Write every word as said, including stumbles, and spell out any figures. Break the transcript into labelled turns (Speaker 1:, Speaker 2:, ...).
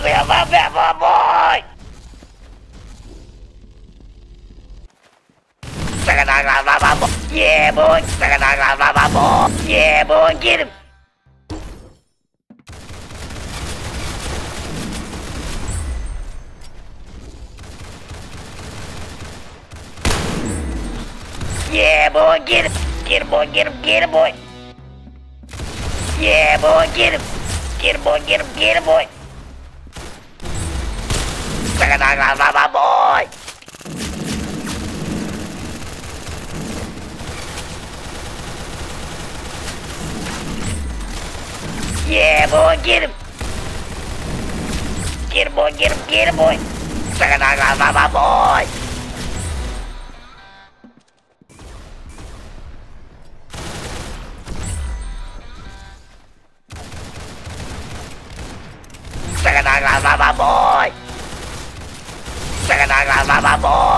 Speaker 1: boy. Yeah, boy. Yeah, boy. Get him. Yeah, boy. Get him. Get him, boy. Get him. Get him, boy. Yeah, boy. Get him. Get him, boy. Get him. Get him, boy. Boy. Yeah, boy, get him. Get him, boy, get him, get him, boy. Boy. Boy. Boy.